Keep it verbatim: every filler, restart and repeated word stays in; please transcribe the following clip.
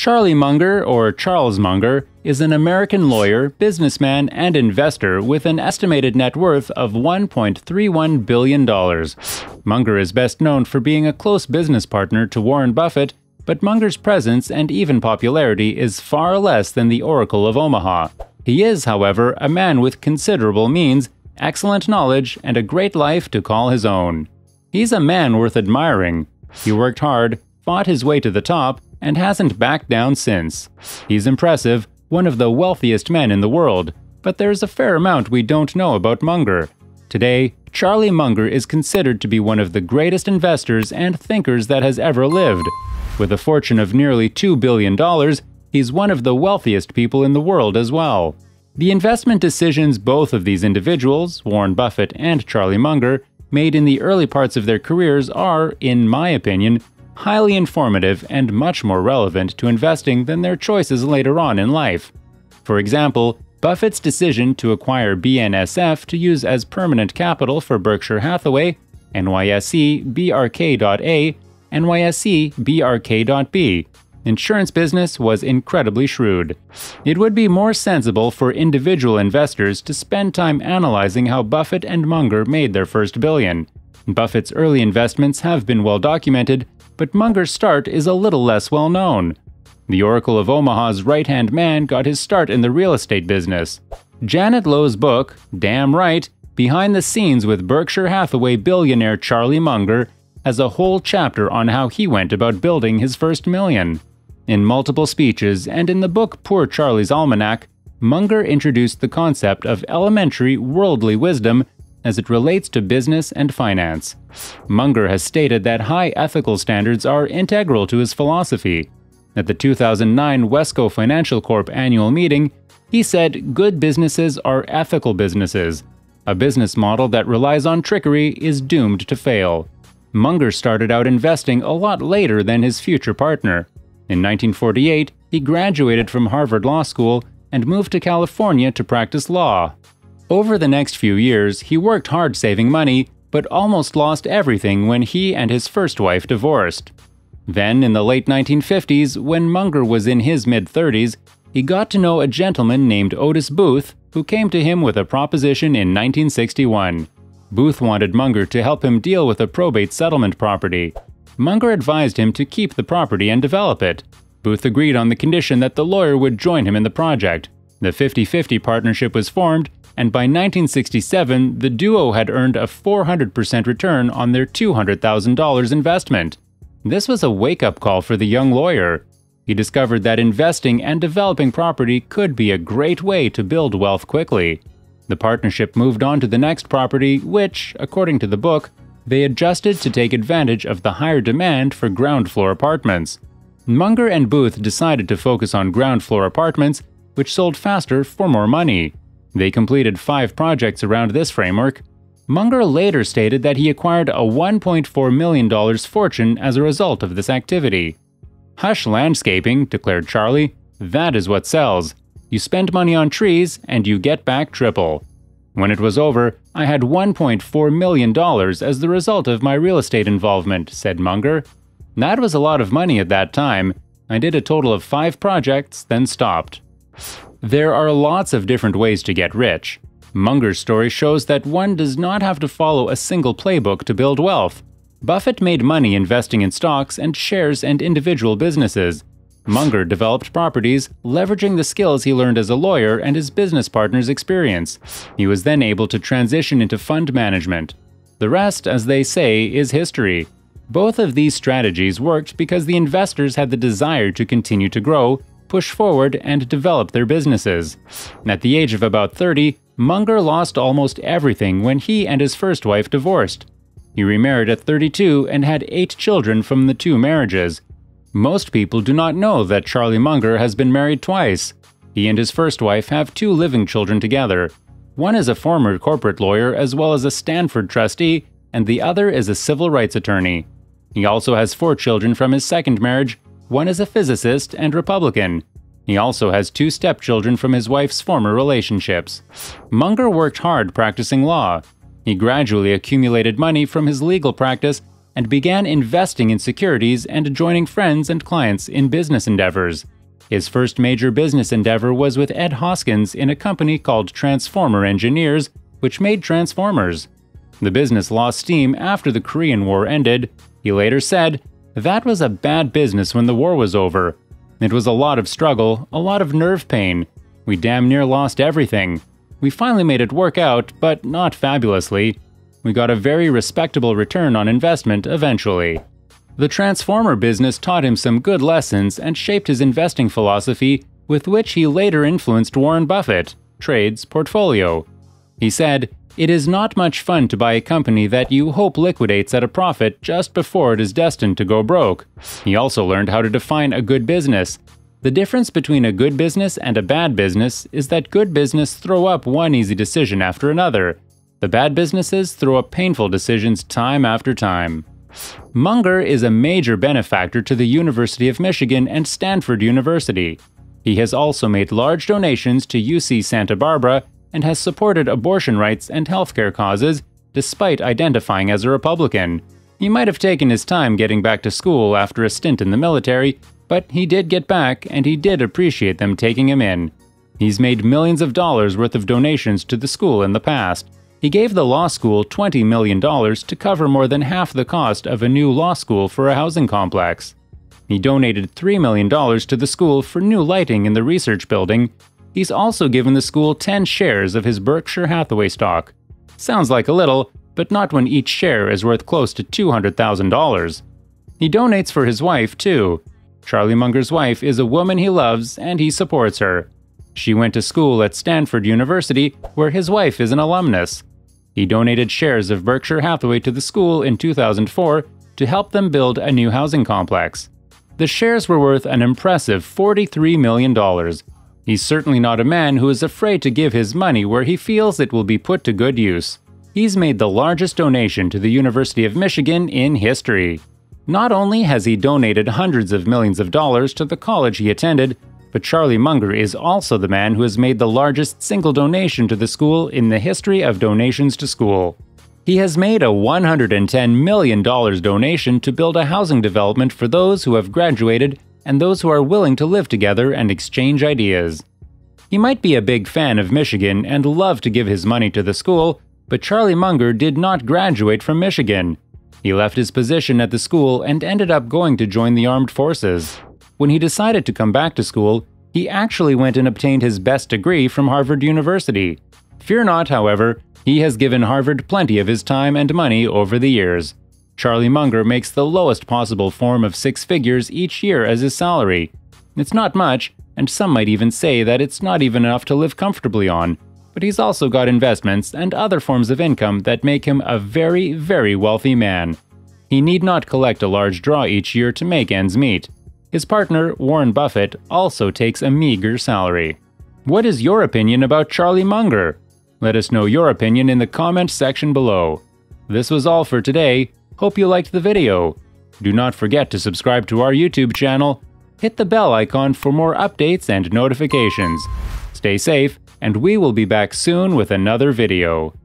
Charlie Munger, or Charles Munger, is an American lawyer, businessman, and investor with an estimated net worth of one point three one billion dollars. Munger is best known for being a close business partner to Warren Buffett, but Munger's presence and even popularity is far less than the Oracle of Omaha. He is, however, a man with considerable means, excellent knowledge, and a great life to call his own. He's a man worth admiring. He worked hard, fought his way to the top, and hasn't backed down since. He's impressive, one of the wealthiest men in the world, but there's a fair amount we don't know about Munger. Today, Charlie Munger is considered to be one of the greatest investors and thinkers that has ever lived. With a fortune of nearly two billion dollars, he's one of the wealthiest people in the world as well. The investment decisions both of these individuals, Warren Buffett and Charlie Munger, made in the early parts of their careers are, in my opinion, highly informative and much more relevant to investing than their choices later on in life. For example, Buffett's decision to acquire B N S F to use as permanent capital for Berkshire Hathaway, N Y S E B R K A, N Y S E B R K B, insurance business was incredibly shrewd. It would be more sensible for individual investors to spend time analyzing how Buffett and Munger made their first billion. Buffett's early investments have been well documented, but Munger's start is a little less well known. The Oracle of Omaha's right-hand man got his start in the real estate business. Janet Lowe's book, Damn Right, Behind the Scenes with Berkshire Hathaway billionaire Charlie Munger, has a whole chapter on how he went about building his first million. In multiple speeches and in the book Poor Charlie's Almanac, Munger introduced the concept of elementary worldly wisdom as it relates to business and finance. Munger has stated that high ethical standards are integral to his philosophy. At the two thousand nine Wesco Financial Corp annual meeting, he said good businesses are ethical businesses. A business model that relies on trickery is doomed to fail. Munger started out investing a lot later than his future partner. In nineteen forty-eight, he graduated from Harvard Law School and moved to California to practice law. Over the next few years, he worked hard saving money, but almost lost everything when he and his first wife divorced. Then, in the late nineteen fifties, when Munger was in his mid-thirties, he got to know a gentleman named Otis Booth, who came to him with a proposition in nineteen sixty-one. Booth wanted Munger to help him deal with a probate settlement property. Munger advised him to keep the property and develop it. Booth agreed on the condition that the lawyer would join him in the project. The fifty fifty partnership was formed, and by nineteen sixty-seven, the duo had earned a four hundred percent return on their two hundred thousand dollars investment. This was a wake-up call for the young lawyer. He discovered that investing and developing property could be a great way to build wealth quickly. The partnership moved on to the next property, which, according to the book, they adjusted to take advantage of the higher demand for ground-floor apartments. Munger and Booth decided to focus on ground-floor apartments, which sold faster for more money. They completed five projects around this framework. Munger later stated that he acquired a one point four million dollars fortune as a result of this activity. "Hush landscaping," declared Charlie. "That is what sells. You spend money on trees and you get back triple." When it was over, I had one point four million dollars as the result of my real estate involvement, said Munger. That was a lot of money at that time. I did a total of five projects, then stopped. There are lots of different ways to get rich. Munger's story shows that one does not have to follow a single playbook to build wealth. Buffett made money investing in stocks and shares and individual businesses. Munger developed properties, leveraging the skills he learned as a lawyer and his business partner's experience. He was then able to transition into fund management. The rest, as they say, is history. Both of these strategies worked because the investors had the desire to continue to grow, push forward, and develop their businesses. At the age of about thirty, Munger lost almost everything when he and his first wife divorced. He remarried at thirty-two and had eight children from the two marriages. Most people do not know that Charlie Munger has been married twice. He and his first wife have two living children together. One is a former corporate lawyer as well as a Stanford trustee, and the other is a civil rights attorney. He also has four children from his second marriage. One is a physicist and Republican. He also has two stepchildren from his wife's former relationships. Munger worked hard practicing law. He gradually accumulated money from his legal practice and began investing in securities and joining friends and clients in business endeavors. His first major business endeavor was with Ed Hoskins in a company called Transformer Engineers, which made transformers. The business lost steam after the Korean War ended. He later said, "That was a bad business when the war was over. It was a lot of struggle, a lot of nerve pain. We damn near lost everything. We finally made it work out, but not fabulously. We got a very respectable return on investment eventually." The transformer business taught him some good lessons and shaped his investing philosophy, with which he later influenced Warren Buffett, Trade's portfolio. He said, "It is not much fun to buy a company that you hope liquidates at a profit just before it is destined to go broke." He also learned how to define a good business. The difference between a good business and a bad business is that good business throw up one easy decision after another. The bad businesses throw up painful decisions time after time. Munger is a major benefactor to the University of Michigan and Stanford University. He has also made large donations to U C Santa Barbara and has supported abortion rights and healthcare causes, despite identifying as a Republican. He might have taken his time getting back to school after a stint in the military, but he did get back and he did appreciate them taking him in. He's made millions of dollars worth of donations to the school in the past. He gave the law school twenty million dollars to cover more than half the cost of a new law school for a housing complex. He donated three million dollars to the school for new lighting in the research building. He's also given the school ten shares of his Berkshire Hathaway stock. Sounds like a little, but not when each share is worth close to two hundred thousand dollars. He donates for his wife, too. Charlie Munger's wife is a woman he loves and he supports her. She went to school at Stanford University, where his wife is an alumnus. He donated shares of Berkshire Hathaway to the school in two thousand four to help them build a new housing complex. The shares were worth an impressive forty-three million dollars. He's certainly not a man who is afraid to give his money where he feels it will be put to good use. He's made the largest donation to the University of Michigan in history. Not only has he donated hundreds of millions of dollars to the college he attended, but Charlie Munger is also the man who has made the largest single donation to the school in the history of donations to school. He has made a one hundred ten million dollars donation to build a housing development for those who have graduated and those who are willing to live together and exchange ideas. He might be a big fan of Michigan and love to give his money to the school, but Charlie Munger did not graduate from Michigan. He left his position at the school and ended up going to join the armed forces. When he decided to come back to school, he actually went and obtained his best degree from Harvard University. Fear not, however, he has given Harvard plenty of his time and money over the years. Charlie Munger makes the lowest possible form of six figures each year as his salary. It's not much, and some might even say that it's not even enough to live comfortably on, but he's also got investments and other forms of income that make him a very, very wealthy man. He need not collect a large draw each year to make ends meet. His partner, Warren Buffett, also takes a meager salary. What is your opinion about Charlie Munger? Let us know your opinion in the comment section below. This was all for today. Hope you liked the video. Do not forget to subscribe to our YouTube channel. Hit the bell icon for more updates and notifications. Stay safe, and we will be back soon with another video.